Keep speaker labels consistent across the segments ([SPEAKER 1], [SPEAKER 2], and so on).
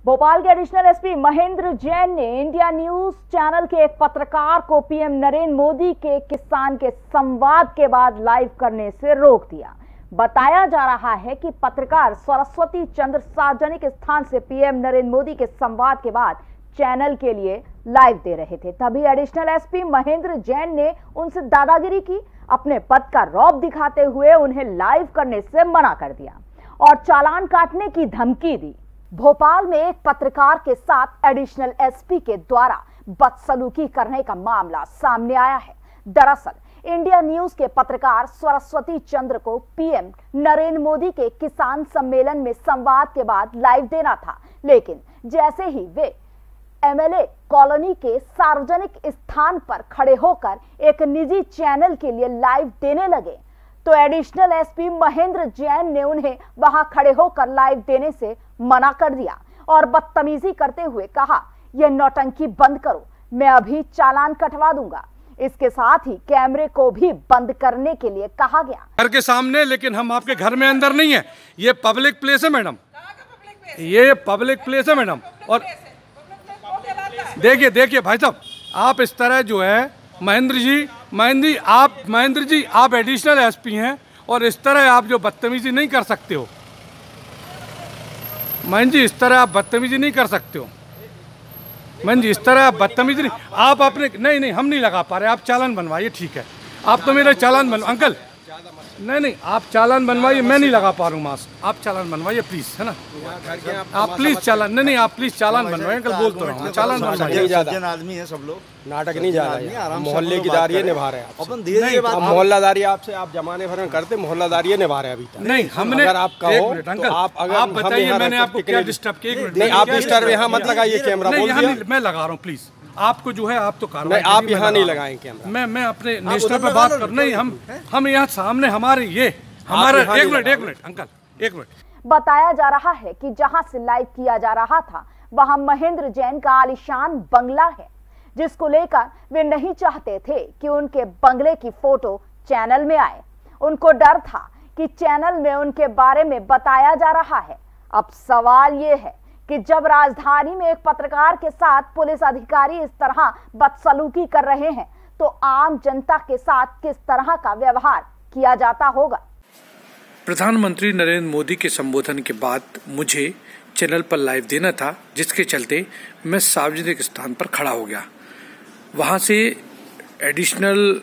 [SPEAKER 1] भोपाल के additional SP Mahendra Jain ने India news channel के एक पत्रकार को पीएम नरेंद्र मोदी के किसान के संवाद के बाद लाइव करने से रोक दिया। बताया जा रहा है कि पत्रकार सरस्वती चंद्र सार्वजनिक स्थान से पीएम नरेंद्र मोदी के संवाद के बाद चैनल के लिए लाइव दे रहे थे। तभी एडिशनल एसपी महेंद्र जैन ने उनसे दादागिरी की, अपने पद का रौब दिखाते हुए उन्हें लाइव करने से मना कर दिया और चालान काटने की धमकी दी। भोपाल में एक पत्रकार के साथ एडिशनल एसपी के द्वारा बदसलूकी करने का मामला सामने आया है। दरअसल इंडिया न्यूज के पत्रकार सरस्वती चंद्र को पीएम नरेंद्र मोदी के किसान सम्मेलन में संवाद के बाद लाइव देना था, लेकिन जैसे ही वे एमएलए कॉलोनी के सार्वजनिक स्थान पर खड़े होकर एक निजी चैनल के लिए लाइव देने लगे तो एडिशनल एसपी महेंद्र जैन ने उन्हें वहां खड़े होकर लाइव देने से मना कर दिया और बदतमीजी करते हुए कहा, यह नौटंकी बंद करो, मैं अभी चालान कटवा दूंगा। इसके साथ ही कैमरे को भी बंद करने के लिए कहा गया।
[SPEAKER 2] घर के सामने, लेकिन हम आपके घर में अंदर नहीं है, ये पब्लिक प्लेस है मैडम, ये पब्लिक प्लेस है मैडम। और देखिए भाई साहब, आप इस तरह जो है महेंद्र जी आप एडिशनल एसपी हैं और इस तरह आप जो बदतमीजी नहीं कर सकते हो महेंद्र जी, इस तरह आप बदतमीजी नहीं कर सकते हो महेंद्र जी, इस तरह आप बदतमीजी नहीं, आप अपने नहीं हम नहीं लगा पा रहे, आप चालान बनवाइए, ठीक है, आप तो मेरा चालान बनवा अंकल, नहीं आप चालान बनवाइए, मैं नहीं लगा पा रहा हूँ मास्क, आप चालान बनवाइए प्लीज, है ना, आप प्लीज चालान, नहीं आप प्लीज चालान बनवाइए, अंकल बोल तो रहा हूँ, चालान बनवाइए।
[SPEAKER 3] आदमी है सब लोग,
[SPEAKER 4] नाटक नहीं जा रहा है, मोहल्ले की दारिये निभा रहे हैं अपन धीरे मोहल्लादारी आपसे आप जमाने भर में करते, मोहल्लादारी निभा रहे हैं अभी तक।
[SPEAKER 2] नहीं हमने,
[SPEAKER 4] अगर आप कहो तो आप
[SPEAKER 2] बताइए, मैंने आपको क्या डिस्टर्ब किया?
[SPEAKER 4] नहीं आप डिस्टर्ब यहाँ मत लगाइए, कैमरा बोल दिया,
[SPEAKER 2] मैं लगा रहा हूँ प्लीज, आपको जो है आप तो कार्रवाई,
[SPEAKER 4] आप यहाँ नहीं लगाएं कैमरा,
[SPEAKER 2] मैं अपने नेशनल पे बात कर, नहीं हम यहाँ सामने हमारे ये हमारा एक मिनट अंकल, एक मिनट।
[SPEAKER 1] बताया जा रहा है कि जहां से लाइव किया जा रहा था वहां महेंद्र जैन का आलीशान बंगला है, जिसको लेकर वे नहीं चाहते थे कि उनके बंगले की फोटो चैनल में आए। उनको डर था कि चैनल में उनके बारे में बताया जा रहा है। अब सवाल ये है कि जब राजधानी में एक पत्रकार के साथ पुलिस अधिकारी इस तरह बदसलूकी कर रहे हैं तो आम जनता के साथ किस तरह का व्यवहार किया जाता होगा।
[SPEAKER 5] प्रधानमंत्री नरेंद्र मोदी के संबोधन के बाद मुझे चैनल पर लाइव देना था, जिसके चलते मैं सार्वजनिक स्थान पर खड़ा हो गया। वहां से एडिशनल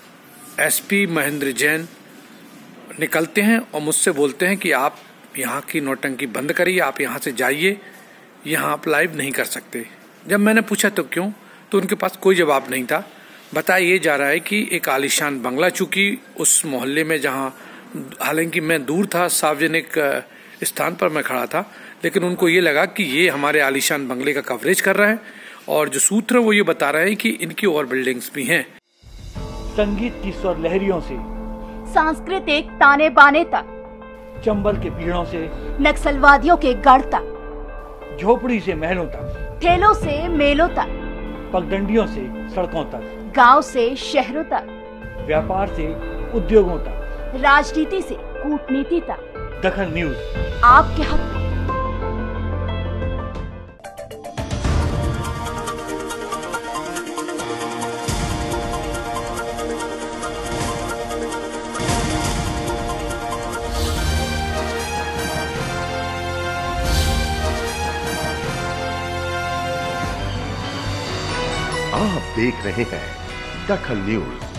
[SPEAKER 5] एसपी महेंद्र जैन निकलते हैं और मुझसे बोलते हैं कि आप यहाँ की नौटंकी बंद करिए, आप यहाँ से जाइए, यहाँ आप लाइव नहीं कर सकते। जब मैंने पूछा तो क्यों, तो उनके पास कोई जवाब नहीं था। बताया ये जा रहा है कि एक आलीशान बंगला, चूंकि उस मोहल्ले में जहाँ, हालांकि मैं दूर था, सार्वजनिक स्थान पर मैं खड़ा था, लेकिन उनको ये लगा कि ये हमारे आलीशान बंगले का कवरेज कर रहा है और जो सूत्र वो ये बता रहे हैं कि इनकी और बिल्डिंग्स भी हैं।
[SPEAKER 6] संगीत की स्वर लहरियों से
[SPEAKER 1] सांस्कृतिक ताने बाने तक,
[SPEAKER 6] चंबल के पीड़ों से
[SPEAKER 1] नक्सलवादियों के गढ़ तक,
[SPEAKER 6] झोपड़ी से महलों तक,
[SPEAKER 1] ठेलों से मेलों तक,
[SPEAKER 6] पगडंडियों से सड़कों तक,
[SPEAKER 1] गांव से शहरों तक,
[SPEAKER 6] व्यापार से उद्योगों तक,
[SPEAKER 1] राजनीति से कूटनीति तक,
[SPEAKER 6] दखन न्यूज
[SPEAKER 1] आपके हक में।
[SPEAKER 7] आप देख रहे हैं दखन न्यूज।